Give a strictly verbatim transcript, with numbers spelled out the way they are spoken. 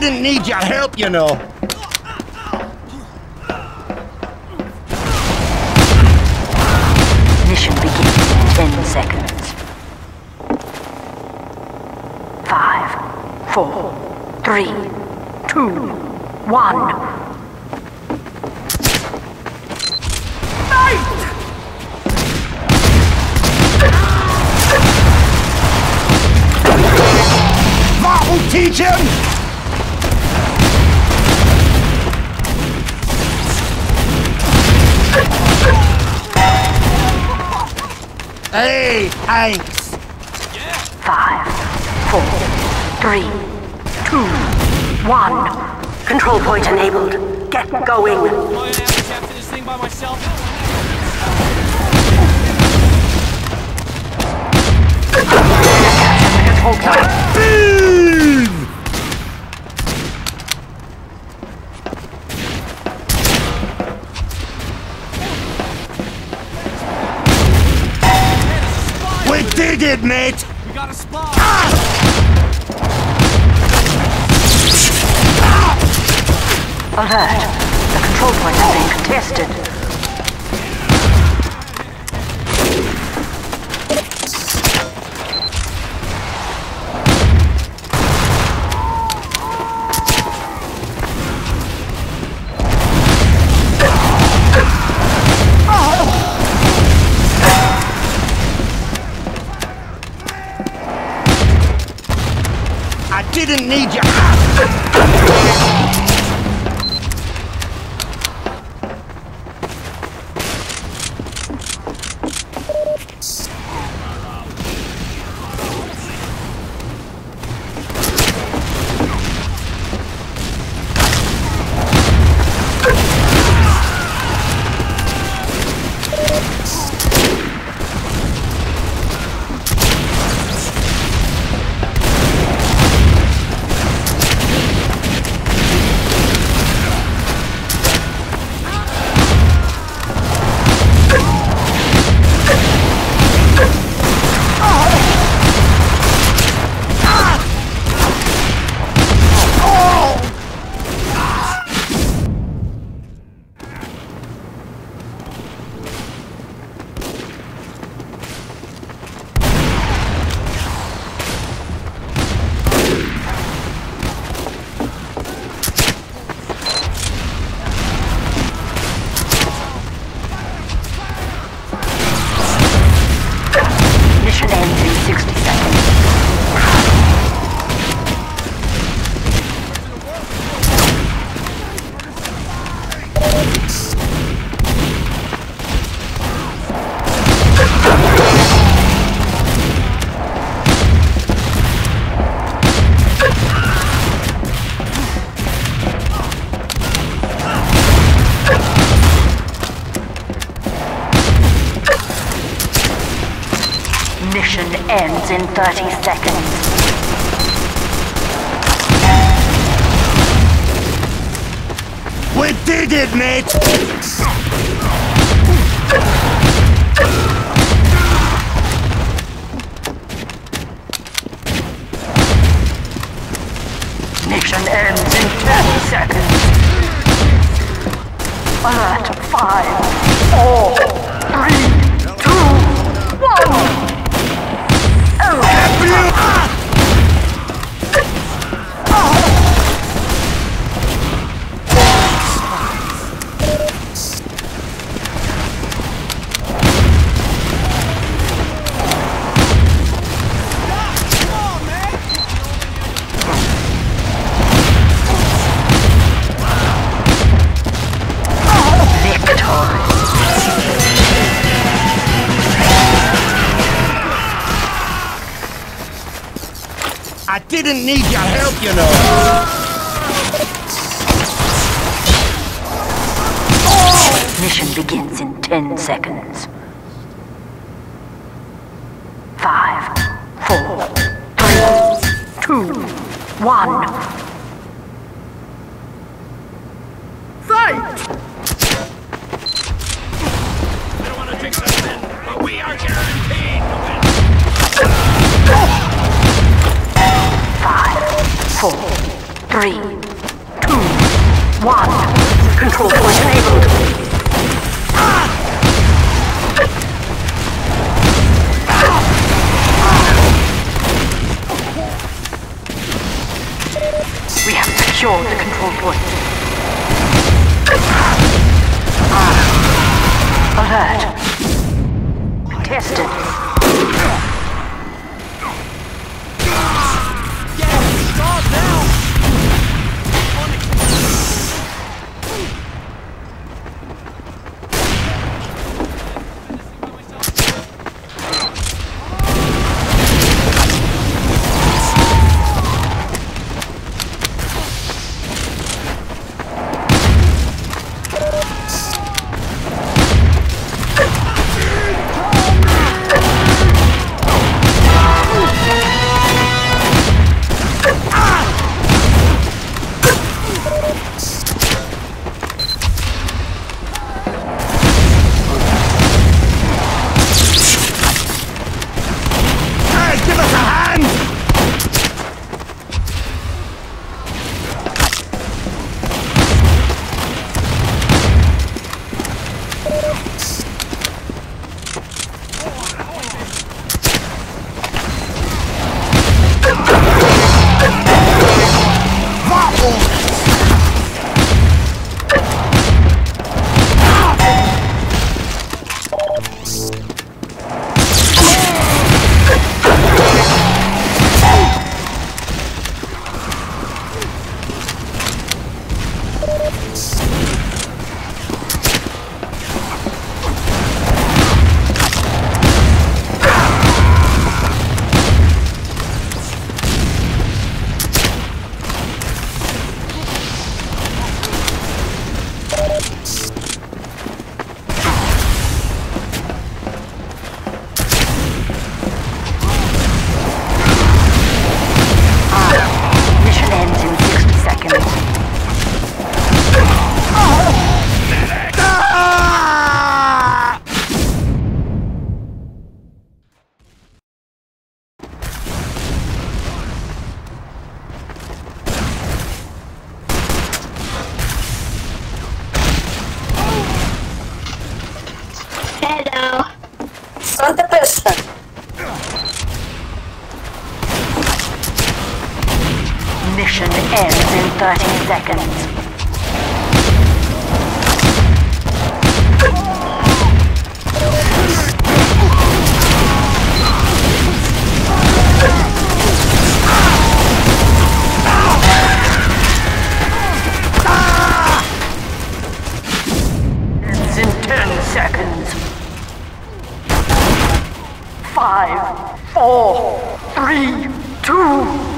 didn't need your help, you know. Mission begins in ten seconds. Five, four, three, two, one. That will teach him! Hey, thanks! Five, four, three, two, one. Control point enabled. Get going. I'm gonna have to capture this thing by myself. Control point. Boom! We did it, mate! We got a spot. Alert. The control point has been contested. I didn't need your Mission ends in sixty seconds. Mission ends in thirty seconds. We did it, mate! Mission ends in ten seconds. Alert. Five, four, three, two, one. I didn't need your help, you know. Mission begins in ten seconds. Five, four, three, two, one. Fight! I don't want to take this in, but we are guaranteed to win. Five, four, three, three, two, one. Control point enabled. We have secured the control point. Alert. Contested. Stop now! Hello. Quanta persona? Mission ends in thirty seconds. Ends in ten seconds. Five, four, three, two,